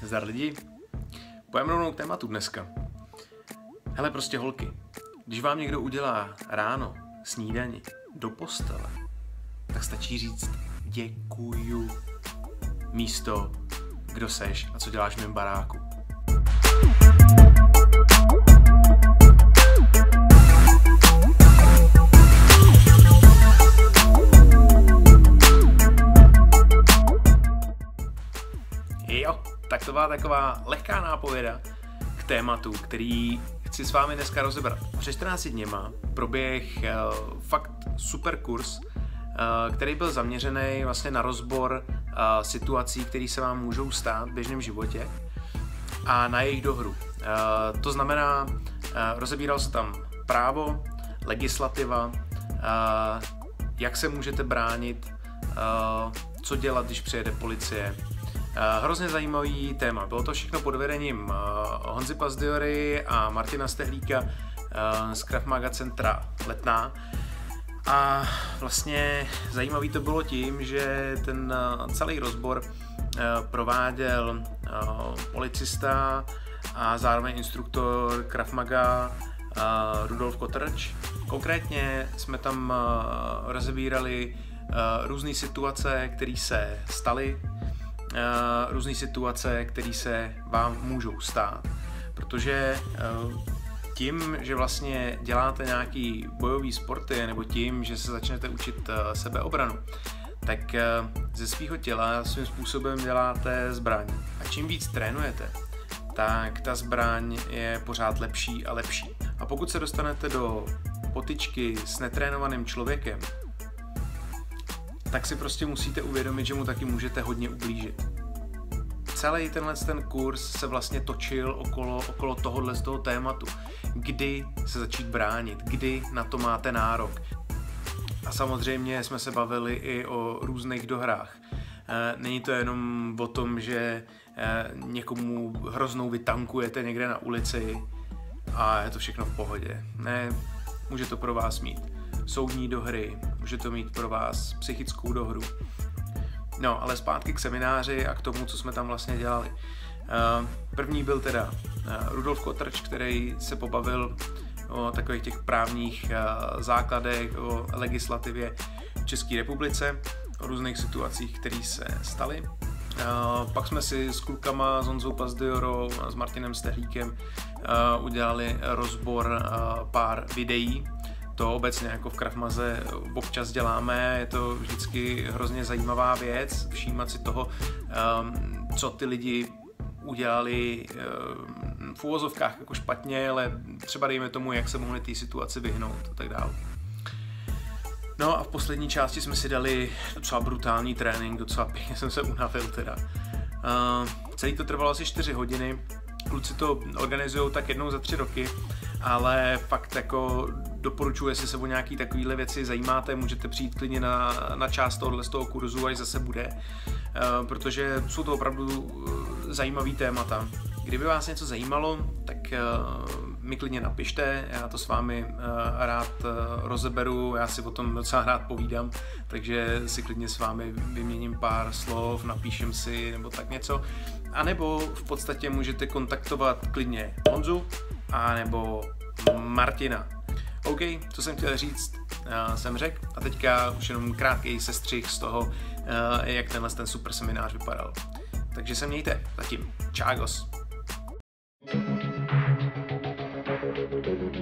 Zdar lidi, pojďme rovnou k tématu dneska. Hele, prostě holky, když vám někdo udělá ráno snídani do postele, tak stačí říct děkuju místo kdo seš a co děláš v mém baráku. Jo, tak to byla taková lehká nápověda k tématu, který chci s vámi dneska rozebrat. Před 14 dněma proběh fakt super kurz, který byl zaměřený vlastně na rozbor situací, které se vám můžou stát v běžném životě a na jejich dohru. To znamená, rozebíral se tam právo, legislativa, jak se můžete bránit, co dělat, když přijede policie. Hrozně zajímavý téma. Bylo to všechno pod vedením Honzy Pazdiory a Martina Stehlíka z Krav Maga centra Letná. A vlastně zajímavý to bylo tím, že ten celý rozbor prováděl policista a zároveň instruktor Krav Maga Rudolf Kotrč. Konkrétně jsme tam rozebírali různé situace, které se staly, různé situace, které se vám můžou stát, protože tím, že vlastně děláte nějaký bojový sporty nebo tím, že se začnete učit sebeobranu, tak ze svého těla svým způsobem děláte zbraň. A čím víc trénujete, tak ta zbraň je pořád lepší a lepší. A pokud se dostanete do potyčky s netrénovaným člověkem, tak si prostě musíte uvědomit, že mu taky můžete hodně ublížit. Celý ten kurz se vlastně točil okolo toho tématu. Kdy se začít bránit, kdy na to máte nárok. A samozřejmě jsme se bavili i o různých dohrách. Není to jenom o tom, že někomu hroznou vytankujete někde na ulici a je to všechno v pohodě. Ne, může to pro vás mít soudní dohry, může to mít pro vás psychickou dohru. No, ale zpátky k semináři a k tomu, co jsme tam vlastně dělali. První byl teda Rudolf Kotrč, který se pobavil o takových těch právních základech, o legislativě v České republice, o různých situacích, které se staly. Pak jsme si s klukama, s Honzou Pazdiorou a s Martinem Stehlíkem udělali rozbor pár videí. To obecně jako v Krav Maze občas děláme, je to vždycky hrozně zajímavá věc, všímat si toho, co ty lidi udělali v uvozovkách jako špatně, ale třeba dejme tomu, jak se mohli té situaci vyhnout a tak dále. No a v poslední části jsme si dali docela brutální trénink, docela pěkně jsem se unavil teda. Celý to trvalo asi 4 hodiny, kluci to organizují tak jednou za 3 roky, ale fakt jako doporučuji, jestli se o nějaký takovýhle věci zajímáte, můžete přijít klidně na část z toho kurzu, až zase bude, protože jsou to opravdu zajímavý témata. Kdyby vás něco zajímalo, tak mi klidně napište, já to s vámi rád rozeberu, já si o tom docela rád povídám, takže si klidně s vámi vyměním pár slov, napíšem si nebo tak něco. A nebo v podstatě můžete kontaktovat klidně Honzu a nebo Martina. OK, co jsem chtěl říct, jsem řekl a teďka už jenom krátký sestřih z toho, jak ten super seminář vypadal. Takže se mějte, zatím. Čágos.